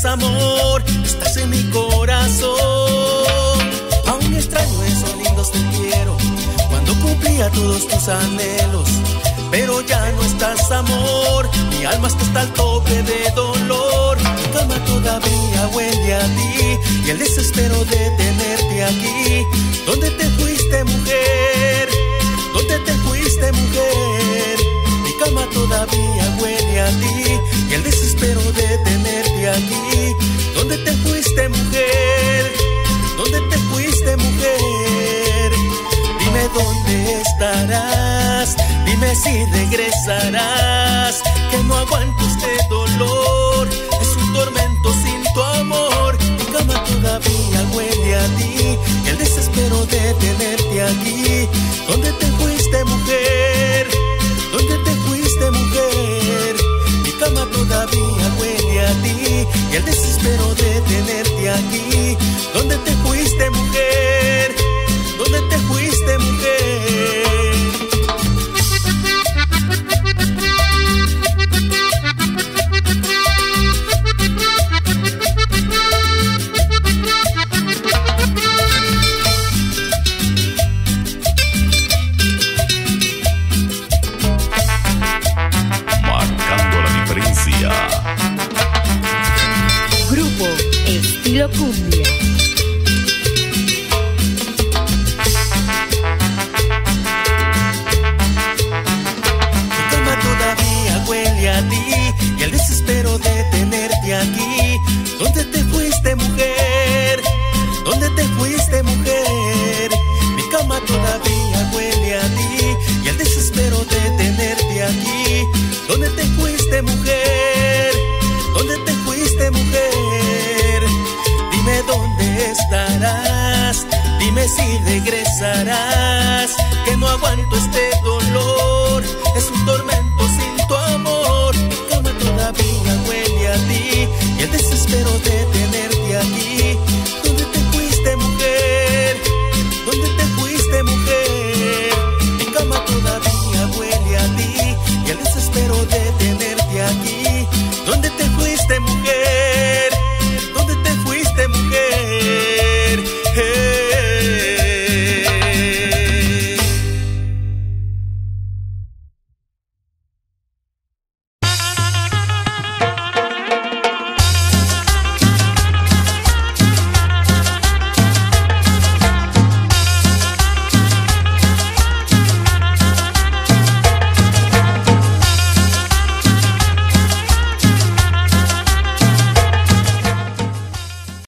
estás, amor, estás en mi corazón. Aún extraño esos lindos te quiero, cuando cumplía todos tus anhelos. Pero ya no estás, amor, mi alma está al tope de dolor. Mi cama todavía huele a ti y el desespero de tenerte aquí. ¿Dónde te fuiste, mujer? ¿Dónde te fuiste, mujer? Mi cama todavía huele a ti y el desespero de tenerte aquí. ¿Dónde te fuiste, mujer? ¿Dónde te fuiste, mujer? Dime dónde estarás, dime si regresarás, que no aguanto este dolor, es un tormento sin tu amor. Mi cama todavía huele a ti, y el desespero de tenerte aquí. ¿Dónde te fuiste, mujer? ¿Dónde te fuiste, mujer? Mi cama todavía huele a ti, y el desespero de tenerte aquí. ¿Dónde te fuiste, mujer? ¿Dónde te fuiste, mujer? Marcando la diferencia. Grupo Estilo Cumbia. A ti y el desespero de tenerte aquí. ¿Dónde te fuiste, mujer? ¿Dónde te fuiste, mujer? Mi cama todavía huele a ti y el desespero de tenerte aquí. ¿Dónde te fuiste, mujer? ¿Dónde te fuiste, mujer? Dime dónde estarás, dime si regresarás, que no aguanto este dolor, es un tormento sin tu amor. Mi cama todavía huele a ti y el desespero de tener